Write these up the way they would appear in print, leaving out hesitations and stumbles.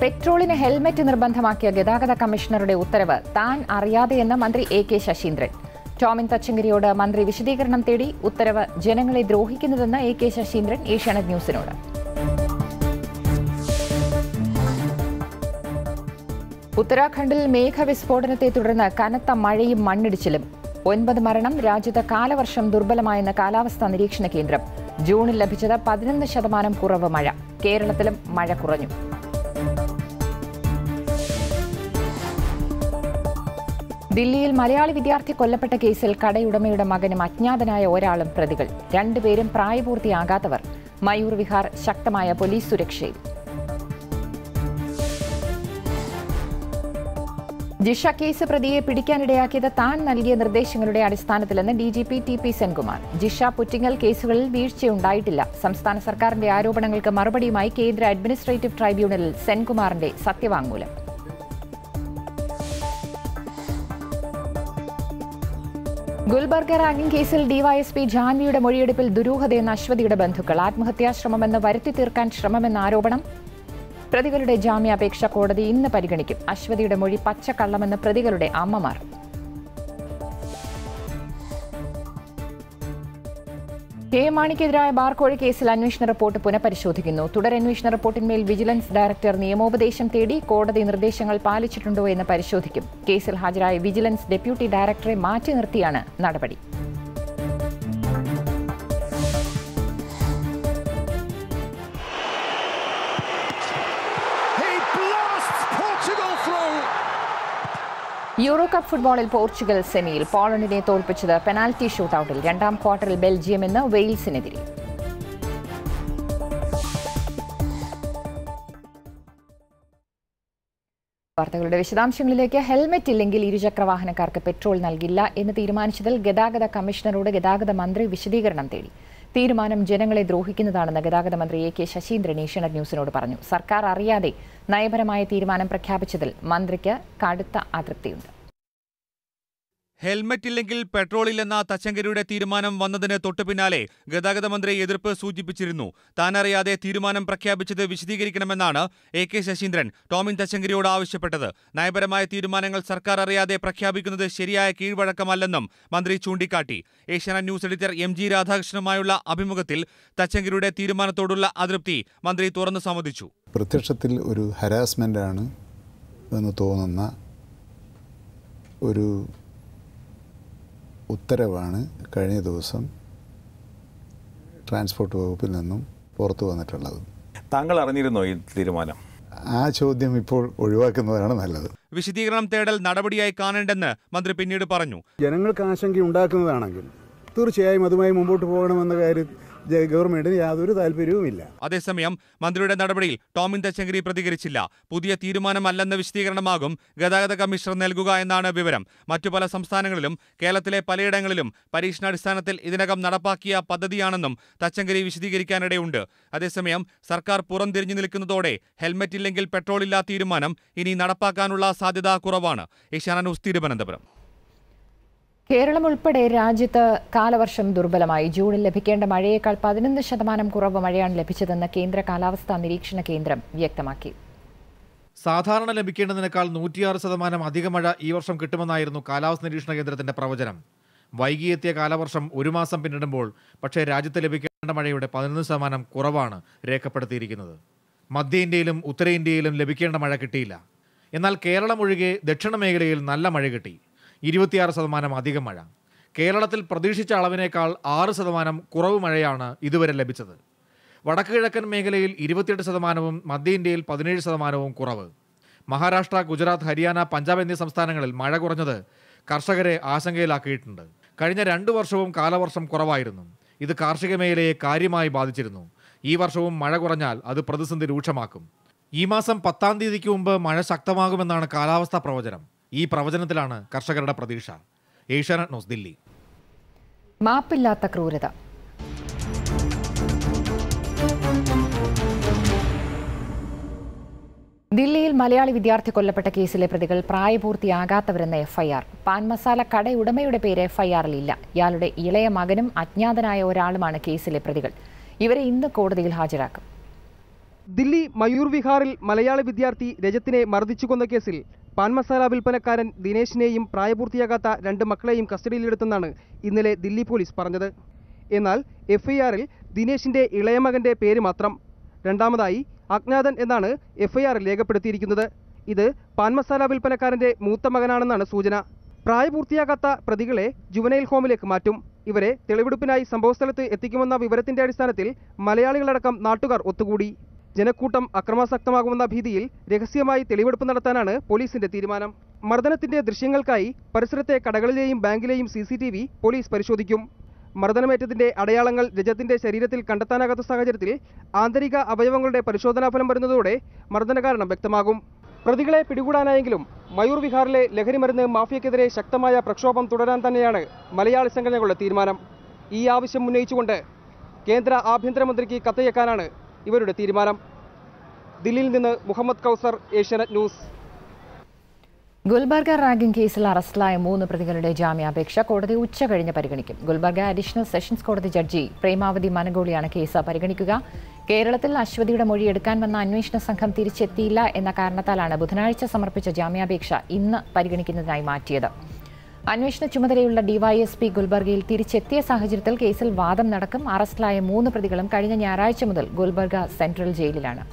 പെട്രോളിന് ഹെൽമറ്റ് നിർബന്ധമാക്കിയ ഗതാഗത കമ്മീഷണറുടെ ഉത്തരവ് താൻ അറിയാതെയെന്ന് മന്ത്രി എ.കെ. ശശീന്ദ്രൻ. ടോമിൻ തച്ചങ്കരിയോട് മന്ത്രി വിശദീകരണം തേടി. ഉത്തരവ് ജനങ്ങളെ ദ്രോഹിക്കുന്നതെന്ന് എ.കെ. ശശീന്ദ്രൻ ഏഷ്യാനെറ്റ് ന്യൂസിനോട്. ഉത്തരാഖണ്ഡിൽ മേഘവിസ്ഫോടനത്തെ തുടർന്ന് കനത്ത മഴയും മണ്ണിടിച്ചിലും. 9 മരണം. രാജ്യത്ത് കാലവർഷം ദുർബലമായെന്ന് കാലാവസ്ഥാ നിരീക്ഷണ കേന്ദ്രം. ജൂണിൽ ലഭിച്ചത് 11% കുറവ് മഴ. കേരളത്തിലും മഴ കുറഞ്ഞു. ദില്ലിയിൽ മലയാളി വിദ്യാർത്ഥി കൊല്ലപ്പെട്ട കേസിൽ കടയുടമയുടെ മകനും അജ്ഞാതനായ ഒരാളും പ്രതികൾ. 2 പേരും പ്രായപൂർത്തിയാകാത്തവർ. മയൂർ വിഹാർ ശക്തമായ പോലീസ് സുരക്ഷയിൽ. ജിഷ കേസ് പ്രതിയെ പിടിക്കാനിടയാക്കിയത് താൻ നൽകിയ നിർദ്ദേശങ്ങളുടെ അടിസ്ഥാനത്തിലെന്ന് DGP TP സെൻകുമാർ. ജിഷ പുറ്റിങ്ങൽ കേസുകളിൽ വീഴ്ചയുണ്ടായിട്ടില്ല. സംസ്ഥാന സർക്കാരിന്റെ ആരോപണങ്ങൾക്ക് മറുപടിയുമായി കേന്ദ്ര അഡ്മിനിസ്ട്രേറ്റീവ് ട്രൈബ്യൂണലിൽ സെൻകുമാറിന്റെ സത്യവാങ്മൂലം. ഗുൽബർഗ റാഗിംഗ് കേസിൽ ഡിവൈഎസ്പി ജാൻവിയുടെ മൊഴിയെടുപ്പിൽ ദുരൂഹതയെന്ന അശ്വതിയുടെ ബന്ധുക്കൾ. ആത്മഹത്യാശ്രമമെന്ന് വരുത്തി തീർക്കാൻ ശ്രമമെന്ന ആരോപണം. പ്രതികളുടെ ജാമ്യാപേക്ഷ കോടതി ഇന്ന് പരിഗണിക്കും. അശ്വതിയുടെ മൊഴി പച്ചക്കള്ളമെന്ന് പ്രതികളുടെ അമ്മമാർ. കെ മാണിക്കെതിരായ ബാർക്കോഴ കേസിൽ അന്വേഷണ റിപ്പോർട്ട് പുനഃപരിശോധിക്കുന്നു. തുടരന്വേഷണ റിപ്പോർട്ടിന്മേൽ വിജിലൻസ് ഡയറക്ടർ നിയമോപദേശം തേടി. കോടതി നിർദ്ദേശങ്ങൾ പാലിച്ചിട്ടുണ്ടോ എന്ന് പരിശോധിക്കും. കേസിൽ ഹാജരായ വിജിലൻസ് ഡെപ്യൂട്ടി ഡയറക്ടറെ മാറ്റി നിർത്തിയാണ് നടപടി. യൂറോ കപ്പ് ഫുട്ബോളിൽ പോർച്ചുഗൽ സെമിയിൽ. പോളണ്ടിനെ തോൽപ്പിച്ചത് പെനാൽറ്റി ഷൂട്ടൌട്ടിൽ. 2ാം ക്വാർട്ടറിൽ ബെൽജിയം ഇന്ന് വെയിൽസിനെതിരെ. വാർത്തകളുടെ വിശദാംശങ്ങളിലേക്ക്. ഹെൽമറ്റ് ഇല്ലെങ്കിൽ ഇരുചക്ര വാഹനക്കാർക്ക് പെട്രോൾ നൽകില്ല എന്ന് തീരുമാനിച്ചതിൽ ഗതാഗത കമ്മീഷണറോട് ഗതാഗത മന്ത്രി വിശദീകരണം തേടി. തീരുമാനം ജനങ്ങളെ ദ്രോഹിക്കുന്നതാണെന്ന് ഗതാഗത മന്ത്രി എ.കെ. ശശീന്ദ്രൻ ഏഷ്യാനെറ്റ് ന്യൂസിനോട് പറഞ്ഞു. സർക്കാർ അറിയാതെ നയപരമായ തീരുമാനം പ്രഖ്യാപിച്ചതിൽ മന്ത്രിക്ക് കടുത്ത അതൃപ്തിയുണ്ട്. ഹെൽമറ്റ് ഇല്ലെങ്കിൽ പെട്രോളില്ലെന്ന തച്ചങ്കരിയുടെ തീരുമാനം വന്നതിന് തൊട്ടു പിന്നാലെ ഗതാഗത മന്ത്രി എതിർപ്പ് സൂചിപ്പിച്ചിരുന്നു. താനറിയാതെ തീരുമാനം പ്രഖ്യാപിച്ചത് വിശദീകരിക്കണമെന്നാണ് എ.കെ. ശശീന്ദ്രൻ ടോമിൻ തച്ചങ്കരിയോട് ആവശ്യപ്പെട്ടത്. നയപരമായ തീരുമാനങ്ങൾ സർക്കാർ അറിയാതെ പ്രഖ്യാപിക്കുന്നത് ശരിയായ കീഴ്വഴക്കമല്ലെന്നും മന്ത്രി ചൂണ്ടിക്കാട്ടി. ഏഷ്യാനെറ്റ് ന്യൂസ് എഡിറ്റർ MG രാധാകൃഷ്ണനുമായുള്ള അഭിമുഖത്തിൽ തച്ചങ്കരിയുടെ തീരുമാനത്തോടുള്ള അതൃപ്തി മന്ത്രി തുറന്നു സമ്മതിച്ചു. പ്രത്യക്ഷത്തിൽ ഒരു ഹരാസ്മെന്റ് ആണ് എന്ന് തോന്നുന്ന ഒരു ഉത്തരവാണ് കഴിഞ്ഞ ദിവസം ട്രാൻസ്പോർട്ട് വകുപ്പിൽ നിന്നും പുറത്തു വന്നിട്ടുള്ളത്. താങ്കൾ അറിഞ്ഞിരുന്നോ ഈ തീരുമാനം? ആ ചോദ്യം ഇപ്പോൾ ഒഴിവാക്കുന്നതാണ് നല്ലത്. വിശദീകരണം തേടൽ നടപടിയായി കാണേണ്ടെന്ന് മന്ത്രി പിന്നീട് പറഞ്ഞു. ജനങ്ങൾക്ക് ആശങ്ക ഉണ്ടാക്കുന്നതാണെങ്കിൽ തീർച്ചയായും അതുമായി മുമ്പോട്ട് പോകണമെന്ന കാര്യം ഗവൺമെന്റിന് യാതൊരു താല്പര്യവുമില്ല. അതേസമയം മന്ത്രിയുടെ നടപടിയിൽ ടോമിൻ തച്ചങ്കരി പ്രതികരിച്ചില്ല. പുതിയ തീരുമാനമല്ലെന്ന വിശദീകരണമാകും ഗതാഗത കമ്മീഷണർ നൽകുക എന്നാണ് വിവരം. മറ്റു പല സംസ്ഥാനങ്ങളിലും കേരളത്തിലെ പലയിടങ്ങളിലും പരീക്ഷണാടിസ്ഥാനത്തിൽ ഇതിനകം നടപ്പാക്കിയ പദ്ധതിയാണെന്നും തച്ചങ്കരി വിശദീകരിക്കാനിടയുണ്ട്. അതേസമയം സർക്കാർ പുറംതിരിഞ്ഞു നിൽക്കുന്നതോടെ ഹെൽമറ്റ് ഇല്ലെങ്കിൽ പെട്രോളില്ല തീരുമാനം ഇനി നടപ്പാക്കാനുള്ള സാധ്യത കുറവാണ്. ഏഷ്യാനെറ്റ് ന്യൂസ്, തിരുവനന്തപുരം. കേരളം ഉൾപ്പെടെ രാജ്യത്ത് കാലവർഷം ദുർബലമായി. ജൂണിൽ ലഭിക്കേണ്ട മഴയേക്കാൾ 11% കുറവ് മഴയാണ് ലഭിച്ചതെന്ന് കേന്ദ്ര കാലാവസ്ഥാ നിരീക്ഷണ കേന്ദ്രം വ്യക്തമാക്കി. സാധാരണ ലഭിക്കേണ്ടതിനേക്കാൾ 106% അധിക മഴ ഈ വർഷം കിട്ടുമെന്നായിരുന്നു കാലാവസ്ഥാ നിരീക്ഷണ കേന്ദ്രത്തിന്റെ പ്രവചനം. വൈകിയെത്തിയ കാലവർഷം 1 മാസം പിന്നിടുമ്പോൾ പക്ഷേ രാജ്യത്ത് ലഭിക്കേണ്ട മഴയുടെ 11% കുറവാണ് രേഖപ്പെടുത്തിയിരിക്കുന്നത്. മധ്യ ഇന്ത്യയിലും ഉത്തര ഇന്ത്യയിലും ലഭിക്കേണ്ട മഴ കിട്ടിയില്ല. എന്നാൽ കേരളം ഒഴികെ ദക്ഷിണ മേഖലയിൽ നല്ല മഴ കിട്ടി. 26% അധിക മഴ. കേരളത്തിൽ പ്രതീക്ഷിച്ച അളവിനേക്കാൾ 6% കുറവ് മഴയാണ് ഇതുവരെ ലഭിച്ചത്. വടക്ക് കിഴക്കൻ മേഖലയിൽ 28%, മധ്യ ഇന്ത്യയിൽ 17% കുറവ്. മഹാരാഷ്ട്ര, ഗുജറാത്ത്, ഹരിയാന, പഞ്ചാബ് എന്നീ സംസ്ഥാനങ്ങളിൽ മഴ കുറഞ്ഞത് കർഷകരെ ആശങ്കയിലാക്കിയിട്ടുണ്ട്. കഴിഞ്ഞ 2 വർഷവും കാലവർഷം കുറവായിരുന്നു. ഇത് കാർഷിക മേഖലയെ കാര്യമായി ബാധിച്ചിരുന്നു. ഈ വർഷവും മഴ കുറഞ്ഞാൽ അത് പ്രതിസന്ധി രൂക്ഷമാക്കും. ഈ മാസം 10-ാം തീയതിക്ക് മുമ്പ് മഴ ശക്തമാകുമെന്നാണ് കാലാവസ്ഥാ പ്രവചനം. ഈ പ്രവചനത്തിലാണ് കർഷകരുടെ പ്രതീക്ഷ. ഏഷ്യാനെറ്റ് ന്യൂസ്, ദില്ലി. മാപ്പില്ലാത്ത ക്രൂരത. ദില്ലിയിൽ മലയാളി വിദ്യാർത്ഥി കൊല്ലപ്പെട്ട കേസിലെ പ്രതികൾ പ്രായപൂർത്തിയാകാത്തവരെന്ന FIR. പാൻ മസാല കടയുടമയുടെ പേര് FIR-ലില്ല. ഇയാളുടെ ഇളയ മകനും അജ്ഞാതനായ ഒരാളുമാണ് കേസിലെ പ്രതികൾ. ഇവരെ ഇന്ന് കോടതിയിൽ ഹാജരാക്കും. ദില്ലി മയൂർ വിഹാറിൽ മലയാളി വിദ്യാർത്ഥി രജത്തിനെ മർദ്ദിച്ചു കൊന്ന കേസിൽ പാൻ മസാല വിൽപ്പനക്കാരൻ ദിനേശിനെയും പ്രായപൂർത്തിയാകാത്ത 2 മക്കളെയും കസ്റ്റഡിയിലെടുത്തെന്നാണ് ഇന്നലെ ദില്ലി പോലീസ് പറഞ്ഞത്. എന്നാൽ എഫ്ഐആറിൽ ദിനേശിന്റെ ഇളയ മകന്റെ പേര് മാത്രം. രണ്ടാമതായി അജ്ഞാതൻ എന്നാണ് എഫ്ഐആറിൽ രേഖപ്പെടുത്തിയിരിക്കുന്നത്. ഇത് പാൻ മസാല വിൽപ്പനക്കാരന്റെ മൂത്ത മകനാണെന്നാണ് സൂചന. പ്രായപൂർത്തിയാകാത്ത പ്രതികളെ ജുവനൈൽ ഹോമിലേക്ക് മാറ്റും. ഇവരെ തെളിവെടുപ്പിനായി സംഭവസ്ഥലത്ത് എത്തിക്കുമെന്ന വിവരത്തിന്റെ അടിസ്ഥാനത്തിൽ മലയാളികളടക്കം നാട്ടുകാർ ഒത്തുകൂടി. ജനക്കൂട്ടം അക്രമാസക്തമാകുമെന്ന ഭീതിയിൽ രഹസ്യമായി തെളിവെടുപ്പ് നടത്താനാണ് പോലീസിന്റെ തീരുമാനം. മർദ്ദനത്തിന്റെ ദൃശ്യങ്ങൾക്കായി പരിസരത്തെ കടകളിലെയും ബാങ്കിലെയും CCTV പോലീസ് പരിശോധിക്കും. മർദ്ദനമേറ്റതിന്റെ അടയാളങ്ങൾ രജത്തിന്റെ ശരീരത്തിൽ കണ്ടെത്താനാകാത്ത സാഹചര്യത്തിൽ ആന്തരിക അവയവങ്ങളുടെ പരിശോധനാഫലം വരുന്നതോടെ മർദ്ദനകാരണം വ്യക്തമാകും. പ്രതികളെ പിടികൂടാനായെങ്കിലും മയൂർ വിഹാറിലെ ലഹരിമരുന്ന് മാഫിയക്കെതിരെ ശക്തമായ പ്രക്ഷോഭം തുടരാൻ തന്നെയാണ് മലയാളി സംഘടനകളുടെ തീരുമാനം. ഈ ആവശ്യം ഉന്നയിച്ചുകൊണ്ട് കേന്ദ്ര ആഭ്യന്തരമന്ത്രിക്ക് കത്തയക്കാനാണ് ഇവരുടെ തീരുമാനം. ദില്ലിയിൽ നിന്ന് മുഹമ്മദ് കൗസർ, ഏഷ്യാനെറ്റ് ന്യൂസ്. ഗുൽബർഗ റാഗിംഗ് കേസിൽ അറസ്റ്റിലായ 3 പ്രതികളുടെ ജാമ്യാപേക്ഷ കോടതി ഉച്ചകഴിഞ്ഞ് പരിഗണിക്കും. ഗുൽബർഗ അഡീഷണൽ സെഷൻസ് കോടതി ജഡ്ജി പ്രേമാവതി മനഗോളിയാണ് കേസ് പരിഗണിക്കുക. കേരളത്തിൽ അശ്വതിയുടെ മൊഴി എടുക്കാൻ വന്ന അന്വേഷണ സംഘം തിരിച്ചെത്തിയില്ല എന്ന കാരണത്താലാണ് ബുധനാഴ്ച സമർപ്പിച്ച ജാമ്യാപേക്ഷ ഇന്ന് പരിഗണിക്കുന്നതിനായി മാറ്റിയത്. അന്വേഷണ ചുമതലയുള്ള ഡിവൈഎസ്പി ഗുൽബർഗയിൽ തിരിച്ചെത്തിയ സാഹചര്യത്തിൽ കേസിൽ വാദം നടക്കും. അറസ്റ്റിലായ 3 പ്രതികളും കഴിഞ്ഞ ഞായറാഴ്ച മുതൽ ഗുൽബർഗ സെൻട്രൽ ജയിലിലാണ്.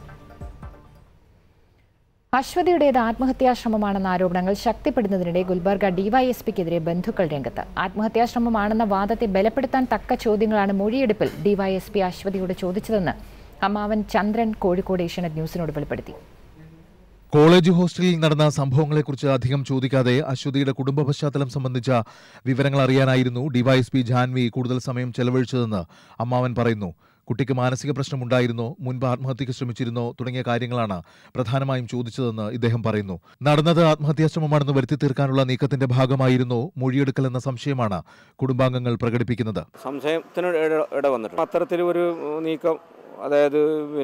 അശ്വതിയുടേത് ആത്മഹത്യാശ്രമമാണെന്ന ആരോപണങ്ങൾ ശക്തിപ്പെടുന്നതിനിടെ ഗുൽബർഗ ഡിവൈഎസ്പിക്കെതിരെ ബന്ധുക്കൾ രംഗത്ത്. ആത്മഹത്യാശ്രമമാണെന്ന വാദത്തെ ബലപ്പെടുത്താൻ തക്ക ചോദ്യങ്ങളാണ് മൊഴിയെടുപ്പിൽ ഡിവൈഎസ്പി അശ്വതിയോട് ചോദിച്ചതെന്ന് അമ്മാവൻ ചന്ദ്രൻ കോഴിക്കോട് ഏഷ്യാനെറ്റ് ന്യൂസിനോട് വെളിപ്പെടുത്തി. കോളേജ് ഹോസ്റ്റലിൽ നടന്ന സംഭവങ്ങളെക്കുറിച്ച് അധികം ചോദിക്കാതെ അശ്വതിയുടെ കുടുംബ പശ്ചാത്തലം സംബന്ധിച്ച വിവരങ്ങൾ അറിയാനായിരുന്നു ഡിവൈഎസ്പി ജാൻവി കൂടുതൽ സമയം ചെലവഴിച്ചതെന്ന് അമ്മാവൻ പറയുന്നു. കുട്ടിക്ക് മാനസിക പ്രശ്നമുണ്ടായിരുന്നോ, മുൻപ് ആത്മഹത്യയ്ക്ക് ശ്രമിച്ചിരുന്നോ തുടങ്ങിയ കാര്യങ്ങളാണ് പ്രധാനമായും ചോദിച്ചതെന്ന് ഇദ്ദേഹം പറയുന്നു. നടന്നത് ആത്മഹത്യാശ്രമമാണെന്ന് വരുത്തി തീർക്കാനുള്ള നീക്കത്തിന്റെ ഭാഗമായിരുന്നോ മൊഴിയെടുക്കൽ എന്ന സംശയമാണ് കുടുംബാംഗങ്ങൾ പ്രകടിപ്പിക്കുന്നത്. സംശയത്തിന് ഇടവന്നിട്ടുണ്ട്. അത്തരത്തിലൊരു നീക്കം, അതായത്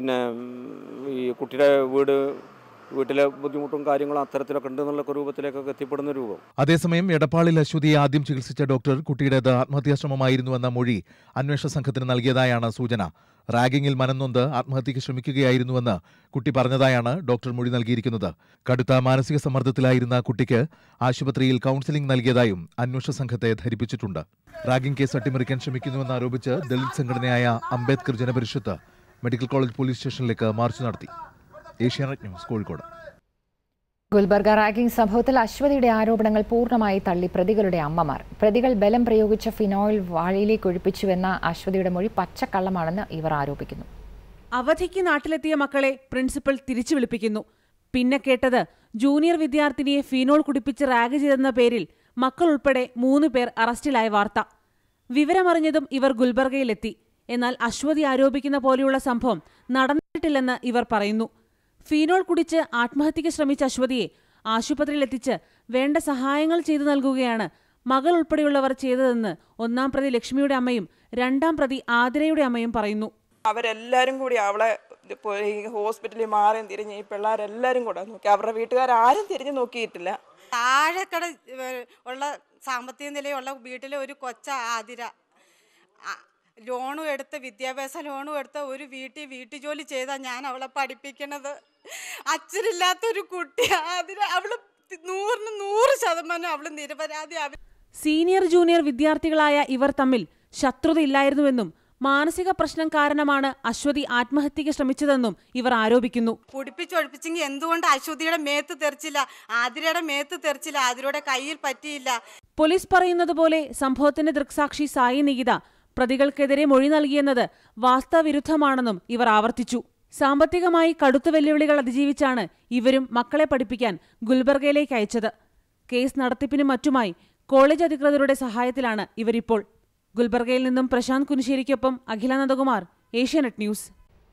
ഈ കുട്ടിയുടെ വീട്ടിലെ ബുദ്ധിമുട്ടും കാര്യങ്ങളും അത്തരത്തിലൊക്കെ ഉണ്ടെന്നുള്ള രൂപത്തിലേക്കൊക്കെ എത്തിപ്പെടുന്ന രൂപം. അതേസമയം എടപ്പാളിൽ അശ്വതിയെ ആദ്യം ചികിത്സിച്ച ഡോക്ടർ കുട്ടിയുടേത് ആത്മഹത്യാശ്രമമായിരുന്നുവെന്ന മൊഴി അന്വേഷണ സംഘത്തിന് നൽകിയതായാണ് സൂചന. റാഗിങ്ങിൽ മനംനൊന്ത് ആത്മഹത്യയ്ക്ക് ശ്രമിക്കുകയായിരുന്നുവെന്ന് കുട്ടി പറഞ്ഞതായാണ് ഡോക്ടർ മൊഴി നൽകിയിരിക്കുന്നത്. കടുത്ത മാനസിക സമ്മർദ്ദത്തിലായിരുന്ന കുട്ടിക്ക് ആശുപത്രിയിൽ കൌൺസിലിംഗ് നൽകിയതായും അന്വേഷണ സംഘത്തെ ധരിപ്പിച്ചിട്ടുണ്ട്. റാഗിംഗ് കേസ് അട്ടിമറിക്കാൻ ശ്രമിക്കുന്നുവെന്ന് ആരോപിച്ച് ദളിത് സംഘടനയായ Ambedkar Janaparishad medical college police സ്റ്റേഷനിലേക്ക് മാർച്ച് നടത്തി. ഏഷ്യാനെറ്റ് ന്യൂസ്, കോഴിക്കോട്. ഗുൽബർഗ റാഗിംഗ് സംഭവത്തിൽ അശ്വതിയുടെ ആരോപണങ്ങൾ പൂർണ്ണമായി തള്ളി പ്രതികളുടെ അമ്മമാർ. പ്രതികൾ ബലം പ്രയോഗിച്ച ഫിനോയിൽ വാഴയിലേക്ക് ഒഴിപ്പിച്ചുവെന്ന അശ്വതിയുടെ മൊഴി പച്ചക്കള്ളമാണെന്ന് ഇവർ ആരോപിക്കുന്നു. അവധിക്ക് നാട്ടിലെത്തിയ മക്കളെ പ്രിൻസിപ്പൽ തിരിച്ചു വിളിപ്പിക്കുന്നു. പിന്നെ കേട്ടത് ജൂനിയർ വിദ്യാർത്ഥിനിയെ ഫിനോൾ കുടിപ്പിച്ച് റാഗ് ചെയ്തെന്ന പേരിൽ മക്കൾ ഉൾപ്പെടെ 3 പേർ അറസ്റ്റിലായ വാർത്ത. വിവരമറിഞ്ഞതും ഇവർ ഗുൽബർഗയിലെത്തി. എന്നാൽ അശ്വതി ആരോപിക്കുന്ന പോലെയുള്ള സംഭവം നടന്നിട്ടില്ലെന്ന് ഇവർ പറയുന്നു. ഫീനോൾ കുടിച്ച് ആത്മഹത്യയ്ക്ക് ശ്രമിച്ച അശ്വതിയെ ആശുപത്രിയിലെത്തിച്ച് വേണ്ട സഹായങ്ങൾ ചെയ്തു നൽകുകയാണ് മകൾ ഉൾപ്പെടെയുള്ളവർ ചെയ്തതെന്ന് 1-ാം പ്രതി ലക്ഷ്മിയുടെ അമ്മയും 2-ാം പ്രതി ആതിരയുടെ അമ്മയും പറയുന്നു. അവരെല്ലാവരും കൂടി അവളെ ഹോസ്പിറ്റലിൽ മാറിയും തിരിഞ്ഞ് ഈ പിള്ളേരെല്ലാവരും കൂടെ നോക്കി. അവരുടെ വീട്ടുകാരും തിരിഞ്ഞു നോക്കിയിട്ടില്ല. താഴെക്കട ഉള്ള സാമ്പത്തിക നിലയുള്ള വീട്ടിലെ ഒരു കൊച്ച ആതിര ലോണും എടുത്ത്, വിദ്യാഭ്യാസ ലോണും എടുത്ത് ഒരു വീട്ടു ജോലി ചെയ്താൽ ഞാൻ അവളെ പഠിപ്പിക്കണത്. അച്ഛനില്ലാത്തൊരു കുട്ടി ആതിര, അവള് 100% അവള് നിരപരാധി. സീനിയർ ജൂനിയർ വിദ്യാർത്ഥികളായ ഇവർ തമ്മിൽ ശത്രുതയില്ലായിരുന്നുവെന്നും മാനസിക പ്രശ്നം കാരണമാണ് അശ്വതി ആത്മഹത്യയ്ക്ക് ശ്രമിച്ചതെന്നും ഇവർ ആരോപിക്കുന്നു. കുടിപ്പിച്ചൊഴിപ്പിച്ചെങ്കിൽ എന്തുകൊണ്ട് അശ്വതിയുടെ മേത്ത് തെറിച്ചില്ല, ആതിരയുടെ മേത്ത് തെറിച്ചില്ല, ആതിരയുടെ കയ്യിൽ പറ്റിയില്ല? പോലീസ് പറയുന്നത് പോലെ സംഭവത്തിന്റെ ദൃക്സാക്ഷി സായി നികിത പ്രതികൾക്കെതിരെ മൊഴി നൽകിയെന്നത് വാസ്തവവിരുദ്ധമാണെന്നും ഇവർ ആവർത്തിച്ചു. സാമ്പത്തികമായി കടുത്ത വെല്ലുവിളികൾ അതിജീവിച്ചാണ് ഇവരും മക്കളെ പഠിപ്പിക്കാൻ ഗുൽബർഗയിലേക്ക് അയച്ചത്. കേസ് നടത്തിപ്പിനും മറ്റുമായി കോളേജ് അധികൃതരുടെ സഹായത്തിലാണ് ഇവരിപ്പോൾ. ഗുൽബർഗയിൽ നിന്നും പ്രശാന്ത് കുനിശ്ശേരിക്കൊപ്പം അഖില നന്ദകുമാർ, ഏഷ്യാനെറ്റ് ന്യൂസ്.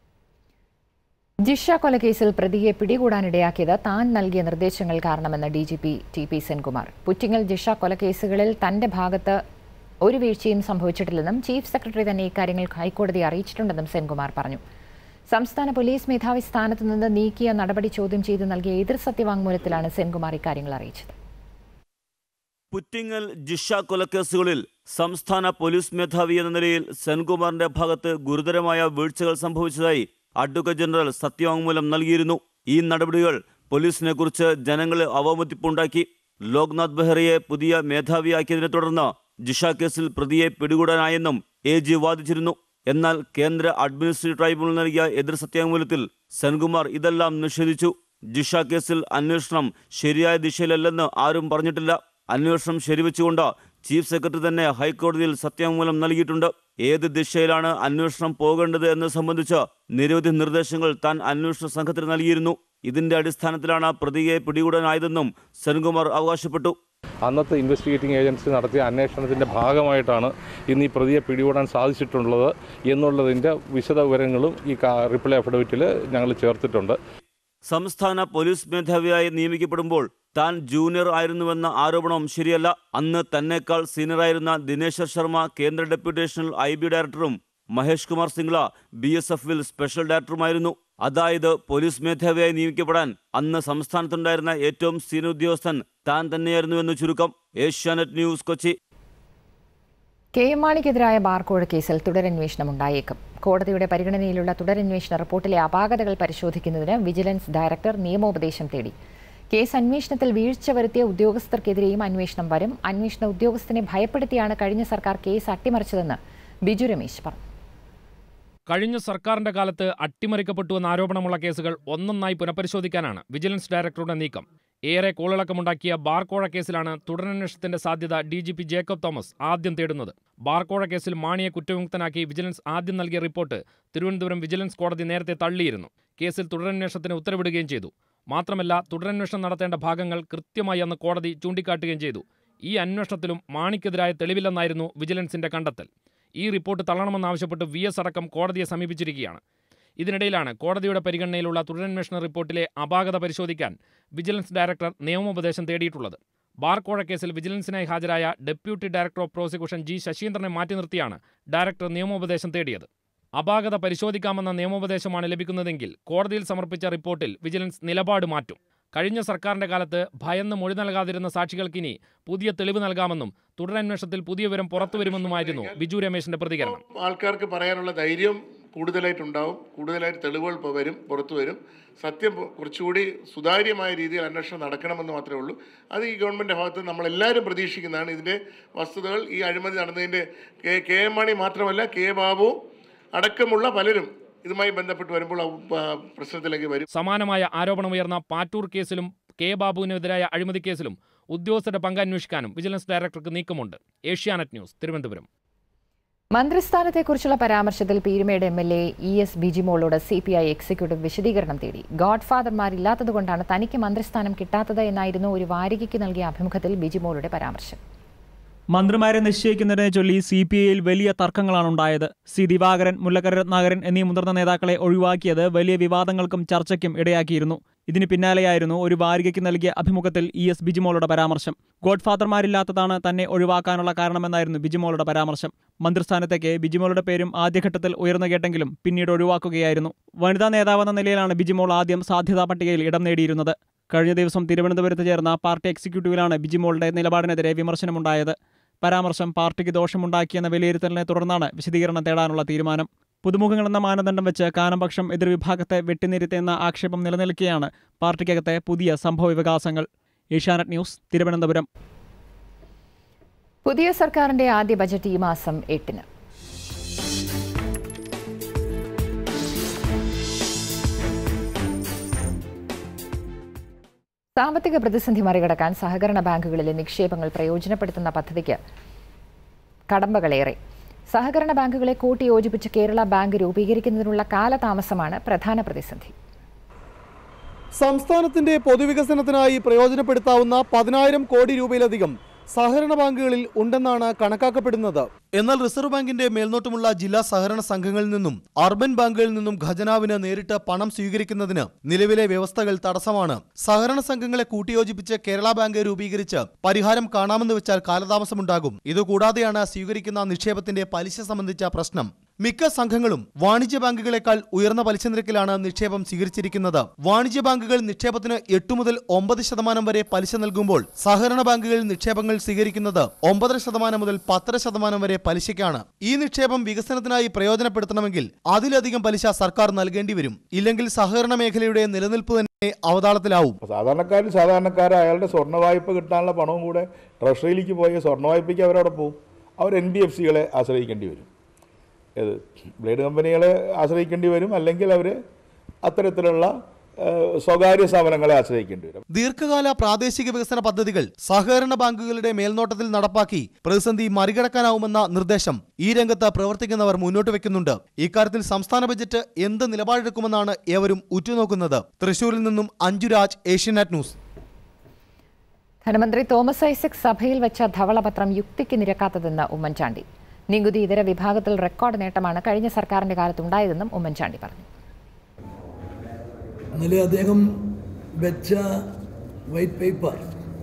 ജിഷ കൊലക്കേസിൽ പ്രതിയെ പിടികൂടാനിടയാക്കിയത് താൻ നൽകിയ നിർദ്ദേശങ്ങൾ കാരണമെന്ന് DGP TP സെൻകുമാർ. പുറ്റിങ്ങൽ ജിഷ കൊലക്കേസുകളിൽ തന്റെ ഭാഗത്ത് ഒരു വീഴ്ചയും സംഭവിച്ചിട്ടില്ലെന്നും ചീഫ് സെക്രട്ടറി തന്നെ ഇക്കാര്യങ്ങൾ ഹൈക്കോടതിയെ അറിയിച്ചിട്ടുണ്ടെന്നും സെൻകുമാർ പറഞ്ഞു. സംസ്ഥാന പോലീസ് മേധാവി സ്ഥാനത്ത് നിന്ന് നീക്കിയ നടപടി ചോദ്യം ചെയ്ത് നൽകിയ എതിർ സത്യവാങ്മൂലത്തിലാണ് സെൻകുമാർ ഇക്കാര്യങ്ങൾ അറിയിച്ചത്. പുറ്റിങ്ങൽ ജിഷ കൊലക്കേസുകളിൽ സംസ്ഥാന പോലീസ് മേധാവി എന്ന നിലയിൽ സെൻകുമാറിന്റെ ഭാഗത്ത് ഗുരുതരമായ വീഴ്ചകൾ സംഭവിച്ചതായി അഡ്വക്കേറ്റ് ജനറൽ സത്യവാങ്മൂലം നൽകിയിരുന്നു. ഈ നടപടികൾ പോലീസിനെ കുറിച്ച് ജനങ്ങളെ അവമതിപ്പുണ്ടാക്കി. ലോക്നാഥ് ബെഹ്റയെ പുതിയ മേധാവിയാക്കിയതിനെ തുടർന്ന് ജിഷ കേസിൽ പ്രതിയെ പിടികൂടാനായെന്നും AG വാദിച്ചിരുന്നു. എന്നാൽ കേന്ദ്ര അഡ്മിനിസ്ട്രേറ്റീവ് ട്രൈബ്യൂണൽ നൽകിയ എതിർ സത്യവാങ്മൂലത്തിൽ സെൻകുമാർ ഇതെല്ലാം നിഷേധിച്ചു. ജിഷ കേസിൽ അന്വേഷണം ശരിയായ ദിശയിലല്ലെന്ന് ആരും പറഞ്ഞിട്ടില്ല. അന്വേഷണം ശരിവെച്ചുകൊണ്ട് ചീഫ് സെക്രട്ടറി തന്നെ ഹൈക്കോടതിയിൽ സത്യവാങ്മൂലം നൽകിയിട്ടുണ്ട്. ഏത് ദിശയിലാണ് അന്വേഷണം പോകേണ്ടത് എന്ന് സംബന്ധിച്ച് നിരവധി നിർദ്ദേശങ്ങൾ താൻ അന്വേഷണ സംഘത്തിന് നൽകിയിരുന്നു. ഇതിന്റെ അടിസ്ഥാനത്തിലാണ് പ്രതിയെ പിടികൂടാനായതെന്നും സെൻകുമാർ അവകാശപ്പെട്ടു. അന്നത്തെ ഇൻവെസ്റ്റിഗേറ്റിംഗ് ഏജൻസി നടത്തിയ അന്വേഷണത്തിൻ്റെ ഭാഗമായിട്ടാണ് ഇന്ന് ഈ പ്രതിയെ പിടികൂടാൻ സാധിച്ചിട്ടുള്ളത് എന്നുള്ളതിൻ്റെ വിശദ വിവരങ്ങളും ഈ റിപ്ലൈ അഫിഡവിറ്റിൽ ഞങ്ങൾ ചേർത്തിട്ടുണ്ട്. സംസ്ഥാന പോലീസ് മേധാവിയായി നിയമിക്കപ്പെടുമ്പോൾ താൻ ജൂനിയർ ആയിരുന്നുവെന്ന ആരോപണം ശരിയല്ല. അന്ന് തന്നെക്കാൾ സീനിയറായിരുന്ന ദിനേശ്വർ ശർമ്മ കേന്ദ്ര ഡെപ്യൂട്ടേഷണൽ IB ഡയറക്ടറും മഹേഷ് കുമാർ സിംഗ്ല BSFൽ സ്പെഷ്യൽ ഡയറക്ടറുമായിരുന്നു. അതായത് പോലീസ് മേധാവിയായി നിയമിക്കപ്പെടാൻ അന്ന് സംസ്ഥാനത്തുണ്ടായിരുന്ന ഏറ്റവും സീനിയർ ഉദ്യോഗസ്ഥൻ താൻ തന്നെയായിരുന്നുവെന്ന് ചുരുക്കം. ഏഷ്യാനെറ്റ് ന്യൂസ്, കൊച്ചി. KM മാണിക്കെതിരായ ബാർകോഴ കേസിൽ തുടരന്വേഷണം ഉണ്ടായേക്കും. കോടതിയുടെ പരിഗണനയിലുള്ള തുടരന്വേഷണ റിപ്പോർട്ടിലെ അപാകതകൾ പരിശോധിക്കുന്നതിന് വിജിലൻസ് ഡയറക്ടർ നിയമോപദേശം തേടി. കേസ് അന്വേഷണത്തിൽ വീഴ്ച വരുത്തിയ ഉദ്യോഗസ്ഥർക്കെതിരെയും അന്വേഷണം വരും. അന്വേഷണ ഉദ്യോഗസ്ഥനെ ഭയപ്പെടുത്തിയാണ് കഴിഞ്ഞ സർക്കാർ കേസ് അട്ടിമറിച്ചതെന്ന് ബിജു രമേശ് പറഞ്ഞു. കഴിഞ്ഞ സർക്കാരിന്റെ കാലത്ത് അട്ടിമറിക്കപ്പെട്ടുവെന്ന ആരോപണമുള്ള കേസുകൾ ഒന്നൊന്നായി പുനഃപരിശോധിക്കാനാണ് വിജിലൻസ് ഡയറക്ടറുടെ നീക്കം. ഏറെ കോളിളക്കമുണ്ടാക്കിയ ബാർകോഴ കേസിലാണ് തുടരന്വേഷണത്തിന്റെ സാധ്യത DGP ജേക്കബ് തോമസ് ആദ്യം തേടുന്നത്. ബാർകോഴ കേസിൽ മാണിയെ കുറ്റവിമുക്തനാക്കി വിജിലൻസ് ആദ്യം നൽകിയ റിപ്പോർട്ട് തിരുവനന്തപുരം വിജിലൻസ് കോടതി നേരത്തെ തള്ളിയിരുന്നു. കേസിൽ തുടരന്വേഷണത്തിന് ഉത്തരവിടുകയും ചെയ്തു. മാത്രമല്ല, തുടരന്വേഷണം നടത്തേണ്ട ഭാഗങ്ങൾ കൃത്യമായി അന്ന് കോടതി ചൂണ്ടിക്കാട്ടുകയും ചെയ്തു. ഈ അന്വേഷണത്തിലും മാണിക്കെതിരായ തെളിവില്ലെന്നായിരുന്നു വിജിലൻസിന്റെ കണ്ടെത്തൽ. ഈ റിപ്പോർട്ട് തള്ളണമെന്നാവശ്യപ്പെട്ട് VS അടക്കം കോടതിയെ സമീപിച്ചിരിക്കുകയാണ്. ഇതിനിടയിലാണ് കോടതിയുടെ പരിഗണനയിലുള്ള തുടരന്വേഷണ റിപ്പോർട്ടിലെ അപാകത പരിശോധിക്കാൻ വിജിലൻസ് ഡയറക്ടർ നിയമോപദേശം തേടിയിട്ടുള്ളത്. ബാർകോഴ കേസിൽ വിജിലൻസിനായി ഹാജരായ deputy director of prosecution G ശശീന്ദ്രനെ മാറ്റി നിർത്തിയാണ് ഡയറക്ടർ നിയമോപദേശം തേടിയത്. അപാകത പരിശോധിക്കാമെന്ന നിയമോപദേശമാണ് ലഭിക്കുന്നതെങ്കിൽ കോടതിയിൽ സമർപ്പിച്ച റിപ്പോർട്ടിൽ വിജിലൻസ് നിലപാട് മാറ്റും. കഴിഞ്ഞ സർക്കാരിന്റെ കാലത്ത് ഭയന്ന് മൊഴി നൽകാതിരുന്ന സാക്ഷികൾക്കിനി പുതിയ തെളിവ് നൽകാമെന്നും തുടരന്വേഷണത്തിൽ പുതിയ വിവരം പുറത്തുവരുമെന്നുമായിരുന്നു ബിജു രമേശിന്റെ പ്രതികരണം. ആൾക്കാർക്ക് പറയാനുള്ള ധൈര്യം കൂടുതലായിട്ടുണ്ടാവും. കൂടുതലായിട്ട് തെളിവുകൾ പുറത്തു വരും. സത്യം കുറച്ചുകൂടി സുതാര്യമായ രീതിയിൽ അന്വേഷണം നടക്കണമെന്ന് മാത്രമേ ഉള്ളൂ. അത് ഈ ഗവൺമെൻറ് ഭാഗത്ത് നമ്മളെല്ലാവരും പ്രതീക്ഷിക്കുന്നതാണ്. ഇതിൻ്റെ വസ്തുതകൾ ഈ അഴിമതി നടന്നതിൻ്റെ KM മാണി മാത്രമല്ല K ബാബു അടക്കമുള്ള പലരും ഇതുമായി ബന്ധപ്പെട്ട് വരുമ്പോൾ പ്രശ്നത്തിലേക്ക് വരും. സമാനമായ ആരോപണമുയർന്ന പാറ്റൂർ കേസിലും K ബാബുവിനെതിരായ അഴിമതി കേസിലും ഉദ്യോഗസ്ഥരുടെ പങ്ക് അന്വേഷിക്കാനും വിജിലൻസ് ഡയറക്ടർക്ക് നീക്കമുണ്ട്. ഏഷ്യാനെറ്റ് ന്യൂസ്, തിരുവനന്തപുരം. മന്ത്രിസ്ഥാനത്തെക്കുറിച്ചുള്ള പരാമർശത്തിൽ പീരുമേട് MLA ES ബിജിമോളോട് CPI എക്സിക്യൂട്ടീവ് വിശദീകരണം തേടി. ഗോഡ്ഫാദർമാരില്ലാത്തതുകൊണ്ടാണ് തനിക്ക് മന്ത്രിസ്ഥാനം കിട്ടാത്തത് എന്നായിരുന്നു ഒരു വാരികയ്ക്ക് നൽകിയ അഭിമുഖത്തിൽ ബിജിമോളുടെ പരാമർശം. മന്ത്രിമാരെ നിശ്ചയിക്കുന്നതിനെ ചൊല്ലി CPIയിൽ വലിയ തർക്കങ്ങളാണ് ഉണ്ടായത്. C. ദിവാകരൻ, മുല്ലക്കര രത്നാകരൻ എന്നീ മുതിർന്ന നേതാക്കളെ ഒഴിവാക്കിയത് വലിയ വിവാദങ്ങൾക്കും ചർച്ചയ്ക്കും ഇടയാക്കിയിരുന്നു. ഇതിന് പിന്നാലെയായിരുന്നു ഒരു വാരികയ്ക്ക് നൽകിയ അഭിമുഖത്തിൽ ES ബിജിമോളുടെ പരാമർശം. ഗോഡ്ഫാദർമാരില്ലാത്തതാണ് തന്നെ ഒഴിവാക്കാനുള്ള കാരണമെന്നായിരുന്നു ബിജിമോളുടെ പരാമർശം. മന്ത്രിസ്ഥാനത്തേക്ക് ബിജിമോളുടെ പേരും ആദ്യഘട്ടത്തിൽ ഉയർന്നു കേട്ടെങ്കിലും പിന്നീട് ഒഴിവാക്കുകയായിരുന്നു. വനിതാ നേതാവെന്ന നിലയിലാണ് ബിജിമോൾ ആദ്യം സാധ്യതാ പട്ടികയിൽ ഇടം നേടിയിരുന്നത്. കഴിഞ്ഞ ദിവസം തിരുവനന്തപുരത്ത് ചേർന്ന പാർട്ടി എക്സിക്യൂട്ടീവിലാണ് ബിജിമോളുടെ നിലപാടിനെതിരെ വിമർശനമുണ്ടായത്. പരാമർശം പാർട്ടിക്ക് ദോഷമുണ്ടാക്കിയെന്ന വിലയിരുത്തലിനെ തുടർന്നാണ് വിശദീകരണം തേടാനുള്ള തീരുമാനം. പുതുമുഖങ്ങളെന്ന മാനദണ്ഡം വെച്ച് കാനപക്ഷം എതിർവിഭാഗത്തെ വെട്ടിനിരുത്തിയെന്ന ആക്ഷേപം നിലനിൽക്കെയാണ് പാർട്ടിക്കകത്തെ പുതിയ സംഭവവികാസങ്ങൾ. ഏഷ്യാനെറ്റ് ന്യൂസ്, തിരുവനന്തപുരം. പുതിയ സർക്കാരിന്റെ ആദ്യ ബജറ്റ് ഈ മാസം 8-ന്. സാമ്പത്തിക പ്രതിസന്ധി മറികടക്കാൻ സഹകരണ ബാങ്കുകളിലെ നിക്ഷേപങ്ങൾ പ്രയോജനപ്പെടുത്തുന്ന പദ്ധതിക്ക് കടമ്പകളേറെ. സഹകരണ ബാങ്കുകളെ കൂട്ടിയോജിപ്പിച്ച് കേരള ബാങ്ക് രൂപീകരിക്കുന്നതിനുള്ള കാലതാമസമാണ് പ്രധാന പ്രതിസന്ധി. സംസ്ഥാനത്തിന്റെ പൊതുവികസനത്തിനായി പ്രയോജനപ്പെടുത്താവുന്ന 10,000 കോടി രൂപയിലധികം സഹകരണ ബാങ്കുകളിൽ ഉണ്ടെന്നാണ് കണക്കാക്കപ്പെടുന്നത്. എന്നാൽ റിസർവ് ബാങ്കിന്റെ മേൽനോട്ടമുള്ള ജില്ലാ സഹകരണ സംഘങ്ങളിൽ നിന്നും അർബൻ ബാങ്കുകളിൽ നിന്നും ഖജനാവിന് നേരിട്ട് പണം സ്വീകരിക്കുന്നതിന് നിലവിലെ വ്യവസ്ഥകൾ തടസ്സമാണ്. സഹകരണ സംഘങ്ങളെ കൂട്ടിയോജിപ്പിച്ച് കേരള ബാങ്ക് രൂപീകരിച്ച് പരിഹാരം കാണാമെന്ന് വെച്ചാൽ കാലതാമസമുണ്ടാകും. ഇതുകൂടാതെയാണ് സ്വീകരിക്കുന്ന നിക്ഷേപത്തിന്റെ പലിശ സംബന്ധിച്ച പ്രശ്നം. മിക്ക സംഘങ്ങളും വാണിജ്യ ബാങ്കുകളെക്കാൾ ഉയർന്ന പലിശ നിരക്കിലാണ് നിക്ഷേപം സ്വീകരിച്ചിരിക്കുന്നത്. വാണിജ്യ ബാങ്കുകൾ നിക്ഷേപത്തിന് 8 മുതൽ 9% വരെ പലിശ നൽകുമ്പോൾ സഹകരണ ബാങ്കുകൾ നിക്ഷേപങ്ങൾ സ്വീകരിക്കുന്നത് 9.5% മുതൽ 10% വരെ പലിശയ്ക്കാണ്. ഈ നിക്ഷേപം വികസനത്തിനായി പ്രയോജനപ്പെടുത്തണമെങ്കിൽ അതിലധികം പലിശ സർക്കാർ നൽകേണ്ടി വരും. ഇല്ലെങ്കിൽ സഹകരണ മേഖലയുടെ നിലനിൽപ്പ് തന്നെ അവതാളത്തിലാവും. സാധാരണക്കാർ അയാളുടെ സ്വർണ്ണ വായ്പ കിട്ടാനുള്ള പണവും കൂടെ ട്രഷറിയിലേക്ക് പോയ സ്വർണ്ണ വായ്പയ്ക്ക് അവരവിടെ പോകും. അവർ NBFCകളെ ആശ്രയിക്കേണ്ടി വരും. ബ്ലേഡ് കമ്പനികളെ ആശ്രയിക്കേണ്ടി വരും, അല്ലെങ്കിൽ അവർ അത്തരത്തിലുള്ള സ്വകാര്യ സ്ഥാപനങ്ങളെ ആശ്രയിക്കേണ്ടി വരും. ദീർഘകാല പ്രാദേശിക വികസന പദ്ധതികൾ സഹകരണ ബാങ്കുകളുടെ മേൽനോട്ടത്തിൽ നടപ്പാക്കി പ്രതിസന്ധി മറികടക്കാനാവുമെന്ന നിർദ്ദേശം ഈ രംഗത്ത് പ്രവർത്തിക്കുന്നവർ മുന്നോട്ട് വെക്കുന്നുണ്ട്. ഇക്കാര്യത്തിൽ സംസ്ഥാന ബജറ്റ് എന്ത് നിലപാടെടുക്കുമെന്നാണ് ഏവരും ഉറ്റുനോക്കുന്നത്. തൃശൂരിൽ നിന്നും അഞ്ജുരാജ്, ഏഷ്യാനെറ്റ് ന്യൂസ്. ധനമന്ത്രി തോമസ് ഐസക് സഭയിൽ വെച്ച ധവളപത്രം യുക്തിക്ക് നിരക്കാത്തതെന്ന് ഉമ്മൻചാണ്ടി. നികുതി ഇതര വിഭാഗത്തിൽ റെക്കോർഡ് നേട്ടമാണ് കഴിഞ്ഞ സർക്കാരിന്റെ കാലത്തുണ്ടായതെന്നും ഉമ്മൻചാണ്ടി പറഞ്ഞു. ഇന്നലെ അദ്ദേഹം വെച്ച വൈറ്റ് പേപ്പർ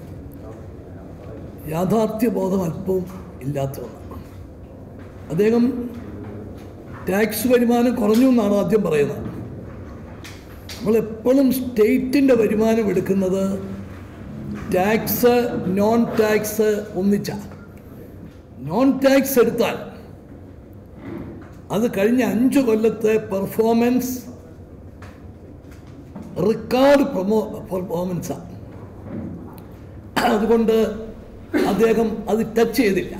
യാഥാർത്ഥ്യബോധം അല്പവും ഇല്ലാത്തതാണ്. അദ്ദേഹം ടാക്സ് വരുമാനം കുറഞ്ഞു എന്നാണ് ആദ്യം പറയുന്നത്. നമ്മളെപ്പോഴും സ്റ്റേറ്റിൻ്റെ വരുമാനം എടുക്കുന്നത് ടാക്സ് നോൺ ടാക്സ് ഒന്നിച്ച. നോൺ ടാക്സ് എടുത്താൽ അത് കഴിഞ്ഞ 5 കൊല്ലത്തെ പെർഫോമൻസ് റെക്കോർഡ് പെർഫോമൻസാണ്. അതുകൊണ്ട് അദ്ദേഹം അത് ടച്ച് ചെയ്തില്ല.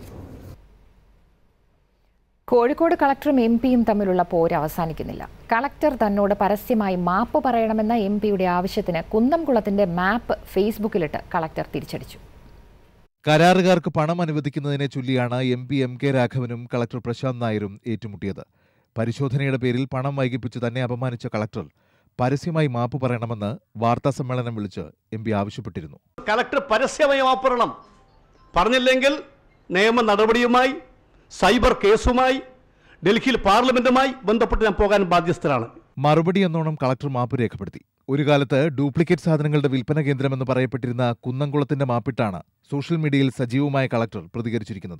കോഴിക്കോട് കളക്ടറും MP-യും തമ്മിലുള്ള പോര് അവസാനിക്കുന്നില്ല. കളക്ടർ തന്നോട് പരസ്യമായി മാപ്പ് പറയണമെന്ന MP-യുടെ ആവശ്യത്തിന് കുന്നംകുളത്തിന്റെ മാപ്പ് ഫേസ്ബുക്കിലിട്ട് കളക്ടർ തിരിച്ചടിച്ചു. കരാറുകാർക്ക് പണം അനുവദിക്കുന്നതിനെ ചൊല്ലിയാണ് MP MK രാഘവനും കളക്ടർ പ്രശാന്ത് നായരും ഏറ്റുമുട്ടിയത്. പരിശോധനയുടെ പേരിൽ പണം വൈകിപ്പിച്ച് തന്നെ അപമാനിച്ച കളക്ടർ പരസ്യമായി മാപ്പ് പറയണമെന്ന് വാർത്താസമ്മേളനം വിളിച്ച് MP ആവശ്യപ്പെട്ടിരുന്നു. കളക്ടർ പരസ്യമായി മാപ്പ് പറയണം. പറഞ്ഞില്ലെങ്കിൽ നിയമ നടപടിയുമായി, സൈബർ കേസുമായി, ഡൽഹിയിൽ പാർലമെന്റുമായി ബന്ധപ്പെട്ട് ഞാൻ പോകാൻ ബാധ്യസ്ഥരാണ്. മറുപടി എന്നോണം കളക്ടർ മാപ്പ് രേഖപ്പെടുത്തി. ഒരു കാലത്ത് ഡ്യൂപ്ലിക്കേറ്റ് സാധനങ്ങളുടെ വിൽപ്പന കേന്ദ്രമെന്ന് പറയപ്പെട്ടിരുന്ന കുന്നംകുളത്തിന്റെ മാപ്പിട്ടാണ് സോഷ്യൽ മീഡിയയിൽ സജീവമായ കളക്ടർ പ്രതികരിച്ചിരിക്കുന്നത്.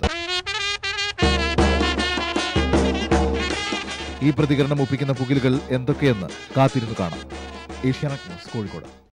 ഈ പ്രതികരണം ഒപ്പിക്കുന്ന പുകിലുകൾ എന്തൊക്കെയെന്ന് കാത്തിരുന്നു കാണാം. ഏഷ്യാനെറ്റ് ന്യൂസ്, കോഴിക്കോട്.